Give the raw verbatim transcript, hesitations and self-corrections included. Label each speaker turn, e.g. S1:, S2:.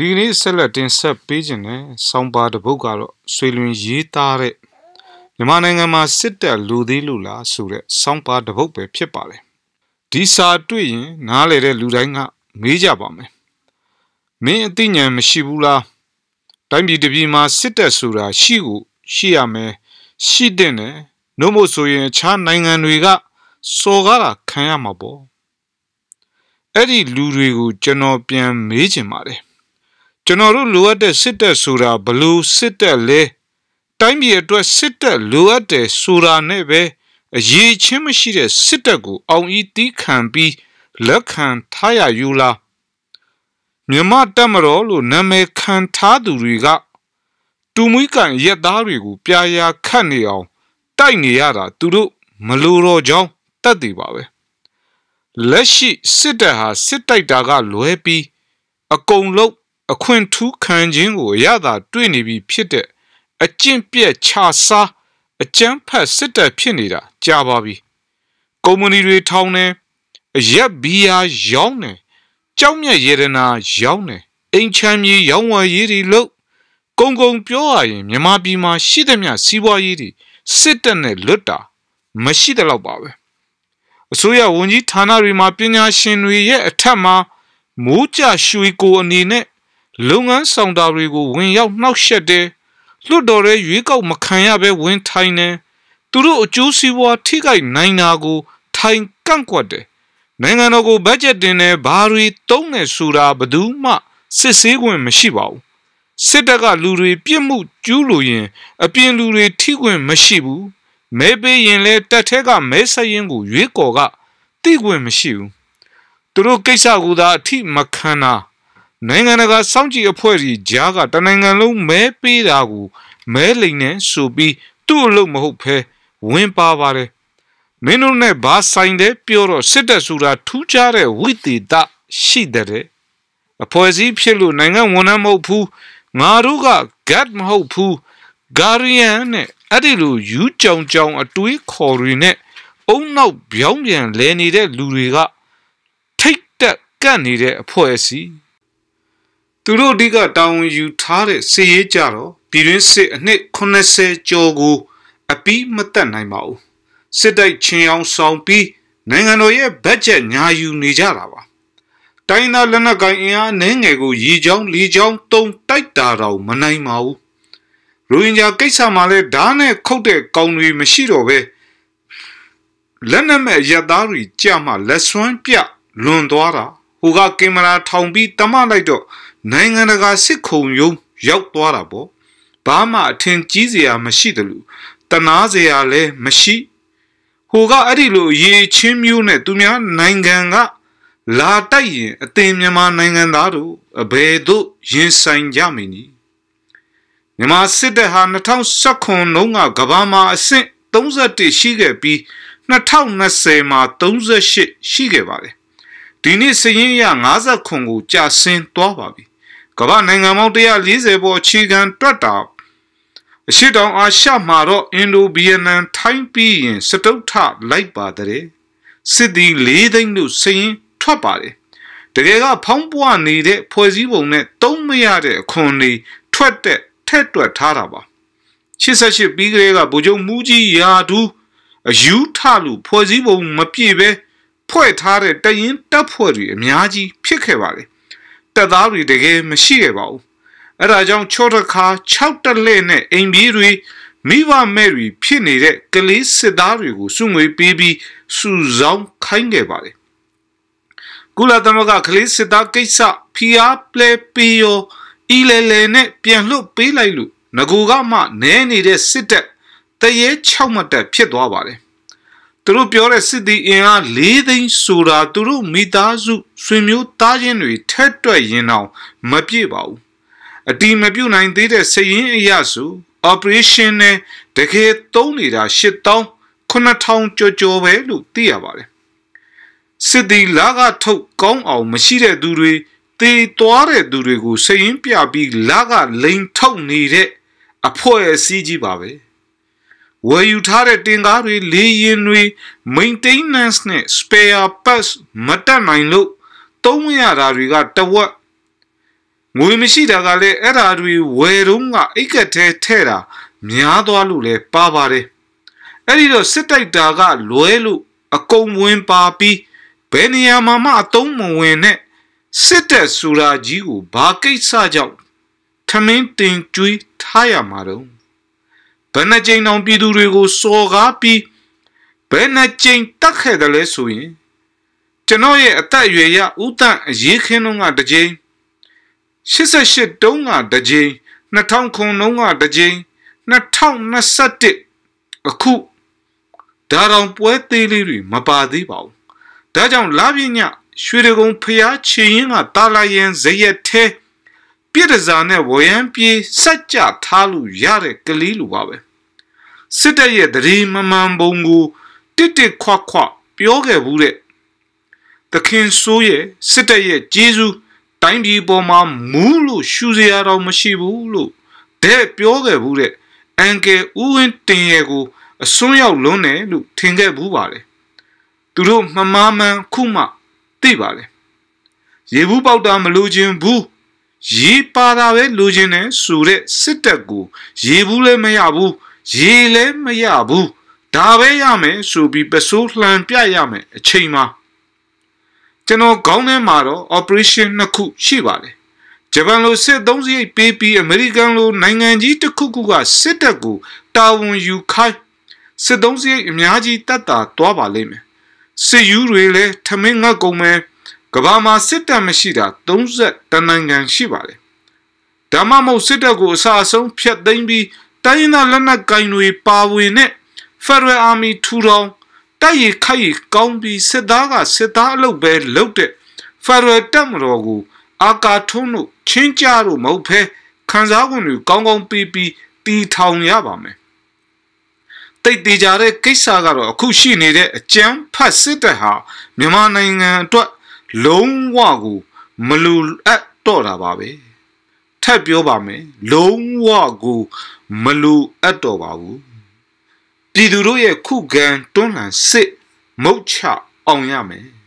S1: ဒီနေ့ဆက်လက်တင်ဆက်ပေးခြင်းနဲ့စောင်းပါတစ်ပုဒ်ကတော့ဆွေလွင်ရေးသားတဲ့မြန်မာနိုင်ငံမှာစစ်တပ်လူသေးလူလားဆိုတဲ့စောင်းပါတစ်ပုဒ်ပဲဖြစ်ပါတယ်ဒီစာတွေ့ရင်နားလေတဲ့လူတိုင်းကမေးကြပါမယ်မင်းအသိဉာဏ်မရှိဘူးလားတိုင်းပြည်တစ်ပြည်မှာစစ်တပ်ဆိုတာရှိကိုရှိရမယ်ရှိတဲ့နဲ့နှုတ်မို့ဆိုရင်ခြားနိုင်ငံတွေကစော်ကားတာခံရမှာပေါ့အဲ့ဒီလူတွေကိုကျွန်တော်ပြန်မေးချင်ပါတယ်ကျွန်တော်တို့လိုအပ်တဲ့စစ်တပ်ဆိုတာဘလို့စစ်တပ်လဲတိုင်းပြည်အတွက်စစ်တပ်လိုအပ်တယ်ဆိုတာနဲ့ပဲအရေးချင်းမရှိတဲ့စစ်တပ်ကိုအောင်ဤတီးခံပြီးလက်ခံထားရယူလားမြန်မာတပ်မတော်လို့နာမည်ခံထားသူတွေကတူမွေးကန်ရက်သားတွေကိုပြာရာခတ်နေအောင်တိုက်နေရတာသူတို့မလိုတော့ကြောင်းတတ်သိပါပဲလက်ရှိစစ်တပ်ဟာစစ်တိုက်တာကလွဲပြီးအကုန်လုံးအခွင့်ထူးခံခြင်းကိုရတာတွေ့နေပြီဖြစ်တဲ့အကျင့်ပြက်ခြားစားအကြမ်းဖက်စစ်တပ်ဖြစ်နေတာကြာပါပြီကုမ္ပဏီတွေထောင်းနေအရက်ဘီယာရောင်းနေကြောက်မြတ်ရတနာရောင်းနေအိမ်ချမ်းမြေရောင်းဝယ်ရေးတွေလို့ကုံကုံပြောရရင်မြန်မာပြည်မှာရှိသမျှစီးပွားရေးတွေစစ်တပ်နဲ့လွတ်တာမရှိတဲ့လောက်ပါပဲအစိုးရဝန်ကြီးဌာနတွေမှာပညာရှင်တွေရဲ့အထက်မှာမိုးကြရွှေကိုအနေနဲ့လုပ်ငန်းဆောင်တာတွေကိုဝင်ရောက်နှောက်ယှက်တယ်လွတ်တော်ရဲ့ရွေးကောက်မခံရဘဲဝင်ထိုင်နေသူတို့အကျိုးစီးပွားထိခိုက်နိုင်တာကိုထိုင်ကန့်ကွက်တယ်နိုင်ငံတော်ကိုဘတ်ဂျက်တင်နေဘာတွေတုံးနေဆိုတာဘယ်သူမှစစ်ဆေးခွင့်မရှိပါဘူးစစ်တပ်ကလူတွေပြစ်မှုကျူးလို့ရင်အပြင်လူတွေထိခွင့်မရှိဘူးမဲပေးရင်လဲတက်ထဲကမဲဆက်ရင်ကိုရွေးကော်ကတိခွင့်မရှိဘူးသူတို့ကိစ္စကူသာအထိမခံတာနိုင်ငံတကာစောင့်ကြည့်အဖွဲ့ကြီးကြားကတနိုင်ငံလုံးမဲပေးတာကိုမဲလိမ်နေဆိုပြီးသူ့အလုပ်မဟုတ်ဖဲဝင်ပါပါတယ်မင်းတို့နဲ့ဘာဆိုင်တဲ့ပြောတော့စစ်တပ်ဆိုတာထူးခြားတဲ့ဝိသေသရှိတဲ့အဖွဲ့အစည်းဖြစ်လို့နိုင်ငံဝန်ထမ်းမဟုတ်ဘူးငါတို့က gad မဟုတ်ဘူး guardian နဲ့အဲ့ဒီလိုယူကြောင်ကြောင်အတွေးခေါ်တွေနဲ့အုံနောက်ပြောင်းပြန်လဲနေတဲ့လူတွေကထိတ်တက်ကန့်နေတဲ့အဖွဲ့အစည်းသူတို့အဓိကတာဝန်ယူထားတဲ့စစ်ရေးကြတော့ပြည်တွင်းစစ်အနှစ်eightyကျော်ကိုအပီးမတက်နိုင်ပါဘူးစစ်တိုက်ချင်းအောင်ဆောင်ပြီးနိုင်ငံတော်ရဲ့ဘတ်ဂျက်ညာယူနေကြတာပါတိုင်းသားလက်နက်ကိုင်အင်အားနည်းငယ်ကိုရေချောင်းလေချောင်းတုံတိုက်တာတော့မနိုင်ပါဘူးရိုဟင်ဂျာကိစ္စမှာလည်းဓာတ်နဲ့ခုတ်တဲ့ကောင်တွေမရှိတော့ပဲလက်နက်မဲ့ရသားတွေကြမှလက်စွမ်းပြလွန်သွားတာဟိုကကင်မရာထောင်ပြီးတမလိုက်တော့နိုင်ငံတကာစစ်ခုံရုံးရောက်သွားတာပေါ့ဘာမှအထင်ကြီးစရာမရှိတယ်လို့တနာစရာလည်းမရှိဟိုကအဲ့ဒီလိုရေချင်းမျိုးနဲ့သူများနိုင်ငံကလာတိုက်ရင်အသင်မြန်မာနိုင်ငံသားတို့အဘယ်သို့ရင်ဆိုင်ကြမည်နည်းမြန်မာစစ်တပ်ဟာtwenty nineteenလုံးကကမ္ဘာမှာအဆင့်thirty-oneရှိခဲ့ပြီးtwenty twentyမှာthirty-eightရှိခဲ့ပါတယ်ဒီနေ့စရင်ရfiftyကိုကြာဆင်းသွားပါပြီကမ္ဘာနိုင်ငံပေါင်းone fortyပေါ်အခြေခံတွက်တာအရှိတောင်အာရှမှာတော့အင်ဒိုဗီယက်နမ်ထိုင်းပြီးရင်စတုထလိုက်ပါတဲ့စစ်သည်fourသိန်းတို့စရင်ထွက်ပါတယ်တကယ်ကဖောင်းပွားနေတဲ့ဖွဲ့စည်းပုံနဲ့သုံးမရတဲ့အခွန်တွေထွက်တဲ့ထက်တွက်ထားတာပါeighty-eightပြီးကလေးကဗိုလ်ချုပ်မူကြီးရာထူးအယူထလို့ဖွဲ့စည်းပုံမပြည့်ပဲဖွဲ့ထားတဲ့တရင်တပ်ဖွဲ့တွေအများကြီးဖြစ်ခဲ့ပါတယ်တပ်သားတွေတကယ်မရှိခဲ့ပါဘူးအဲ့ဒါကြောင့်ချောတခါsixတက်လက်နဲ့အိမ်ပြေးတွေမိဘမဲ့တွေဖြစ်နေတဲ့ကလေးစစ်သားတွေကိုစုငွေပေးပြီးစုဆောင်းခိုင်းခဲ့ပါတယ်ကုလသမဂ္ဂကလေးစစ်သားကိစ္စဖိအားပလဲပေးရောအီလဲလဲနဲ့ပြန်လွတ်ပေးလိုက်လို့ငကိုကမှနဲနေတဲ့စစ်တပ်တရေsixမှတ်တက်ဖြစ်သွားပါတယ်သူတို့ပြောတဲ့စစ်သည်အင်အားfourသိန်းဆိုတာသူတို့မိသားစုဆွေမျိုးသားချင်းတွေထက်တွက်ရင်တော့မပြည့်ပါဘူးအတီမပြုတ်နိုင်သေးတဲ့စရင်အရာစု operation နဲ့တကယ်သုံးနေတာeight thousand nine thousandကျော်ကျော်ပဲလို့သိရပါတယ်စစ်သည်လာကထုတ်ကောင်းအောင်မရှိတဲ့သူတွေတေသွားတဲ့သူတွေကိုစရင်ပြပြီးလာကလိန်ထုတ်နေတဲ့အဖွဲ့အစည်းကြီးပါပဲဝယ်ယူထားတဲ့တင်ကားတွေလေယာဉ်တွေ maintenance နဲ့ spare parts မတက်နိုင်လို့သုံးရတာတွေကတဝက်ငွေမရှိတာကလည်းအဲ့ဓာတွေဝယ်တော့ကအိတ်ကထဲထဲတာများသွားလို့လည်းပါပါတယ်အဲ့ဒီတော့စစ်တိုက်တာကလွဲလို့အကုန်ဝင်ပါပြီးဘယ်နေရာမှာမှအသုံးမဝင်နဲ့စစ်တပ်ဆိုတာကြီးကိုဘာကိစ္စကြောင့်ထမင်းတင်ကျွေးထားရမှာတော့ဘယ်နှကြိမ်တောင်ပြည်သူတွေကိုစော်ကားပြီးဘယ်နှကြိမ်တတ်ခဲ့တယ်လဲဆိုရင်ကျွန်တော်ရဲ့အသက်အရွယ်ရဥတန့်အရေးခင်းလုံးကတစ်ကြိမ်ရှစ်ဆယ့်ရှစ်တုံးကတစ်ကြိမ်နှစ်ထောင်ခုတုံးကတစ်ကြိမ်နှစ်ထောင်နှစ်ဆယ့်တစ်အခုဒါတောင်ပွဲသေးလေးတွေမပါသေးပါဘူးဒါကြောင့်လာပြညရွှေတကုံဖျားချီရင်ကတာလာရင်ဇရက်ထဲပြည့်တစားနဲ့ဝရမ်းပြေးစက်ကြထားလို့ရတဲ့ကလေးလိုပါပဲစစ်တပ်ရဲ့တရေမမှန်ပုံကိုတစ်တစ်ခွခွပြောခဲ့ဘူးတဲ့သခင်ဆိုးရဲ့စစ်တပ်ရဲ့ကျေးဇူးတိုင်းပြည်ပေါ်မှာမူးလို့ရှူစရာတော့မရှိဘူးလို့တဲ့ပြောခဲ့ဘူးတဲ့အန်ကယ်ဦးဝင်းတင်ရဲ့ကိုအစွန်းရောက်လွန်းတယ်လို့ထင်ခဲ့ဘူးပါတယ်သူတို့မမားမှန်ခုမှသိပါတယ်ရေဘူးပေါက်တာမလို့ခြင်းဘူးရေပါတာပဲလိုချင်တယ်ဆိုတဲ့စစ်တပ်ကိုရေဘူးလည်းမရဘူးရေလည်းမရဘူးဒါပဲရမယ်ဆိုပြီးပစိုးလှန်ပြရမယ်အချိန်မှာကျွန်တော်ခေါင်းထဲမှာတော့ operation နှစ်ခုရှိပါတယ်ဂျပန်လိုစစ်သုံးစရိတ်ပေးပြီးအမေရိကန်လိုနိုင်ငံကြီးတစ်ခုခုကစစ်တပ်ကိုတာဝန်ယူခိုင်းစစ်သုံးစရိတ်အများကြီးတတ်တာသွားပါလိမ့်မယ်စစ်ယူတွေလည်းထမင်းငတ်ကုန်မယ်ကဘာမှာစစ်တပ်မရှိတာသုံးဆယ်တနိုင်ငံရှိပါတယ်ဓမ္မမဟုတ်စစ်တပ်ကိုအစအဆုံးဖျက်သိမ်းပြီးတိုင်းသားလက်နက်ကိုင်တွေပါဝင်တဲ့ Federal Army ထူထောင်တိုက်ရိုက်ခိုက်ကောင်းပြီးစစ်သားကစစ်သားအလုပ်ပဲလုပ်တဲ့ Federal တပ်မတော်ကိုအာကာထုံးတို့ချင်းကြတို့မဟုတ်ဖဲခန်းစားခွင့်တွေကောင်းကောင်းပြီးပြီးတီထောင်ရပါမယ်တိတ်တေကြတဲ့ကိစ္စကတော့အခုရှိနေတဲ့အကြမ်းဖက်စစ်တပ်ဟာမြန်မာနိုင်ငံအတွက်လုံးဝကိုမလူအပ်တော့တာပါပဲထပ်ပြောပါမယ်လုံးဝကိုမလူအပ်တော့ပါဘူးပြည်သူတို့ရဲ့ခုခံတွန်းလှန်စစ်မုတ်ချအောင်ရမယ်